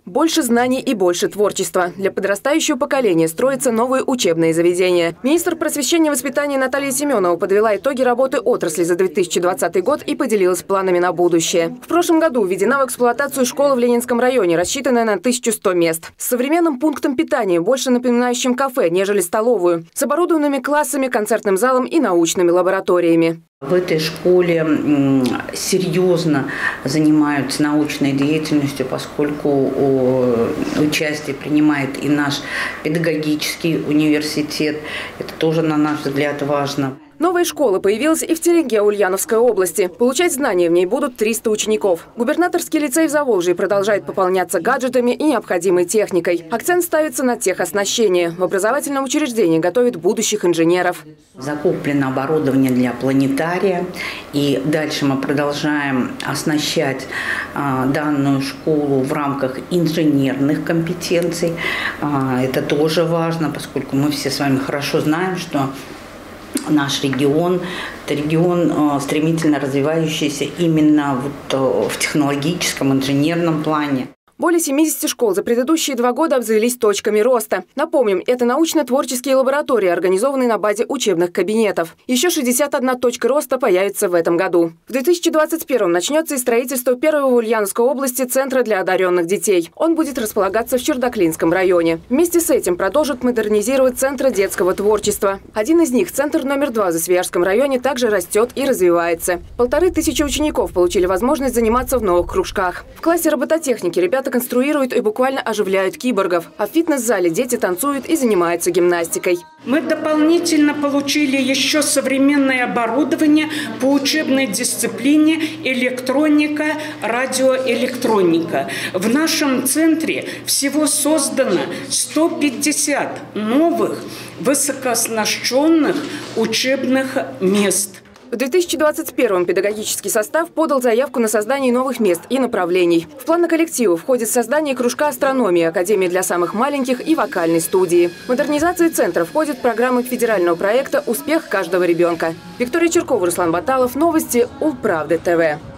Больше знаний и больше творчества. Для подрастающего поколения строятся новые учебные заведения. Министр просвещения и воспитания Наталья Семенова подвела итоги работы отрасли за 2020 год и поделилась планами на будущее. В прошлом году введена в эксплуатацию школа в Ленинском районе, рассчитанная на 1100 мест. С современным пунктом питания, больше напоминающим кафе, нежели столовую. С оборудованными классами, концертным залом и научными лабораториями. В этой школе серьезно занимаются научной деятельностью, поскольку участие принимает и наш педагогический университет. Это тоже, на наш взгляд, важно. Новая школа появилась и в Тереге Ульяновской области. Получать знания в ней будут 300 учеников. Губернаторский лицей в Заволжье продолжает пополняться гаджетами и необходимой техникой. Акцент ставится на техоснащение. В образовательном учреждении готовят будущих инженеров. Закуплено оборудование для планетария. И дальше мы продолжаем оснащать данную школу в рамках инженерных компетенций. Это тоже важно, поскольку мы все с вами хорошо знаем, что наш регион – это регион, стремительно развивающийся именно в технологическом, инженерном плане. Более 70 школ за предыдущие 2 года обзавелись точками роста. Напомним, это научно-творческие лаборатории, организованные на базе учебных кабинетов. Еще 61 точка роста появится в этом году. В 2021 начнется и строительство первого в Ульяновской области центра для одаренных детей. Он будет располагаться в Чердаклинском районе. Вместе с этим продолжат модернизировать центры детского творчества. Один из них, центр номер 2 в Засвияжском районе, также растет и развивается. 1500 учеников получили возможность заниматься в новых кружках. В классе робототехники ребята конструируют и буквально оживляют киборгов. А в фитнес-зале дети танцуют и занимаются гимнастикой. Мы дополнительно получили еще современное оборудование по учебной дисциплине электроника, радиоэлектроника. В нашем центре всего создано 150 новых высокооснащенных учебных мест. В 2021-м педагогический состав подал заявку на создание новых мест и направлений. В планы коллектива входит создание кружка астрономии, академии для самых маленьких и вокальной студии. В модернизацию центра входит программа федерального проекта «Успех каждого ребенка». Виктория Черкова, Руслан Баталов. Новости Улправды ТВ.